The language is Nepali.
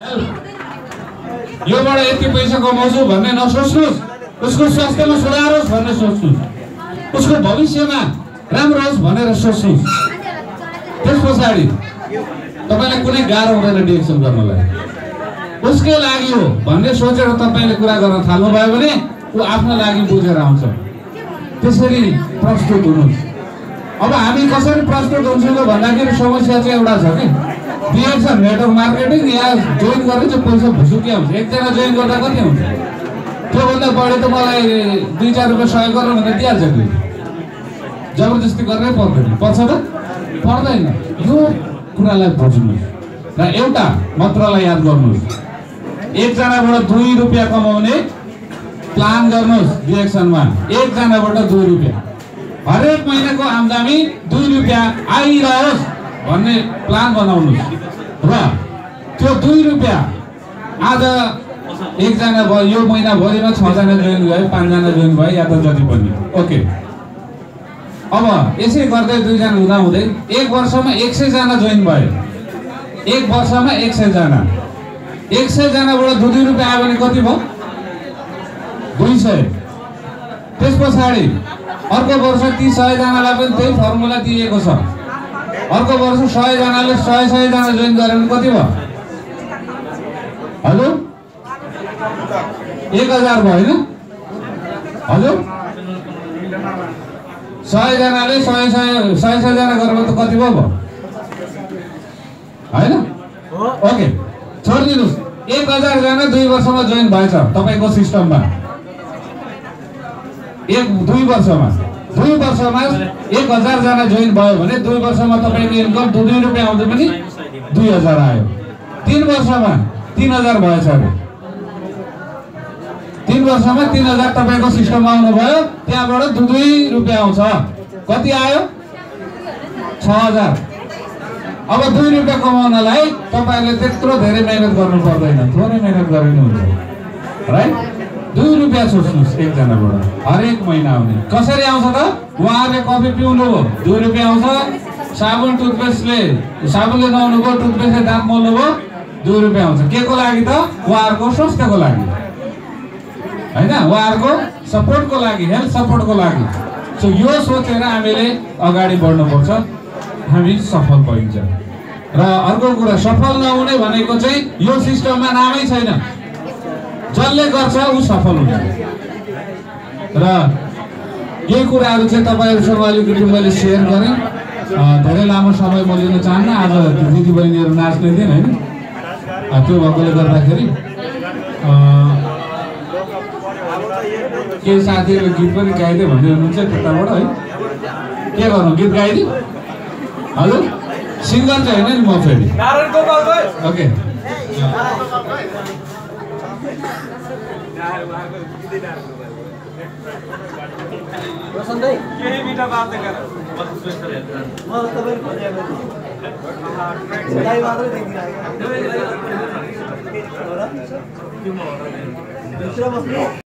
योबाट यति पैसा कमाउँछु भन्ने नसोच्नुस्, उसको स्वास्थ्यमा सुधार होस् भन्ने सोच्नुस्, उसको भविष्यमा राम्रो होस् भनेर सोच्नुस्। त्यसपछि तपाईलाई कुनै गाह्रो हुँदैन डिएक्सन गर्नलाई। उसकै लागि हो भन्ने सोचेर तपाईले कुरा गर्न थाल्नुभयो भने ऊ आफ्नो लागि बुझेर आउँछ। त्यसरी प्रस्तुत हुनुहोस्। अब हामी कसरी प्रस्तुत हुन्छौँ भन्दाखेरि समस्या चाहिँ एउटा छ कि डिएक्सन नेटवर्क मार्केटिङ या जोइन गरेर चाहिँ पैसा भुसुकी आउँछ। एकजना जोइन गर्दा कति हुन्छ? त्योभन्दा बढी त मलाई 2-4 रुपियाँ सहयोग गर्नु भनेर दिइहाल्छ कि जबरजस्ती गर्नै पर्दैन। पर्छ त? पर्दैन। यो कुरालाई बुझ्नुहोस् र एउटा मन्त्रलाई याद गर्नुहोस्। एकजनाबाट 2 रुपियाँ कमाउने प्लान गर्नुहोस् डिएक्सनमा। एकजनाबाट 2 रुपियाँ हरेक महिनाको आम्दानी 2 रुपियाँ आइरहोस् भन्ने प्लान बनाउनुहोस् र त्यो 2 रुपियाँ आज एकजना भयो, यो महिनाभरिमा 6 जना जोइन भयो, 5 जना जोइन भयो या त जति पनि। ओके, अब यसै गर्दै 2 जना हुँदा हुँदै 1 वर्षमा 100 जना जोइन भयो। 1 वर्षमा 100 जना, 100 जनाबाट 2 रुपियाँ आयो भने कति भयो? 200। त्यस पछाडि अर्को वर्ष ती 100 जनालाई पनि त्यही फर्मुला दिएको छ। अर्को वर्ष 100 जनाले 100 जना जोइन गरे भने कति भयो? हजुर 1000 भयो हैन? हजुर 100 जनाले 100 जना गरेर त कति भयो हैन? ओके, छोडिदिनुस्। 1000 जना 2 वर्षमा जोइन भएछ तपाईको सिस्टममा। 2 वर्षमा 1000 जना जोइन भयो भने 2 वर्षमा तपाईको इन्कम 2 रुपियाँ आउँदै पनि 2000 आयो। 3 वर्षमा 3000 भएछ अरे। 3 वर्षमा 3000 तपाईको सिस्टममा आउनु भयो। त्यहाँबाट 2 रुपियाँ आउँछ। कति आयो? 6000। अब 2 रुपियाँ कमाउनलाई तपाईले त्यत्रो धेरै मेहनत गर्नु पर्दैन, थोरै मेहनत गरिनु हुन्छ। राइट? 2 रुपियाँ सोच्नुस् एकजनाबाट हरेक महिना आउने। कसरी आउँछ त? उहाँले कफी पिउनु भयो 2 रुपियाँ आउँछ। साबुन टुथपेस्टले साबुनले नुहाउनु भयो, टुथपेस्टले दाँत मोल्नु भयो, 2 रुपियाँ आउँछ। के को लागि त? उहाँहरूको स्वास्थ्यको लागि हैन, उहाँहरूको सपोर्टको लागि, हेल्थ सपोर्टको लागि। सो यो सोचेर हामीले अगाडि बढ्नुपर्छ, हामी सफल भइन्छ। र अर्को कुरा, सफल नहुने भनेको चाहिँ यो सिस्टममा नामै छैन। जसले गर्छ ऊ सफल हुन्छ। र यही कुराहरू चाहिँ तपाईहरुसँग अलिकति मैले शेयर गरेँ। धेरै लामो समय म लिन चाहन्न। आज दिदी बहिनीहरू नाच्ने दिन हैन, त्यो भएकोले गर्दाखेरि केही साथीहरूले गीत पनि गाइदियो भन्दै हुनुहुन्छ त्यताबाट है। के गर्नु, गीत गाइदियो? हजुर सिङ्गर चाहिँ होइन नि म फेरि। ओके,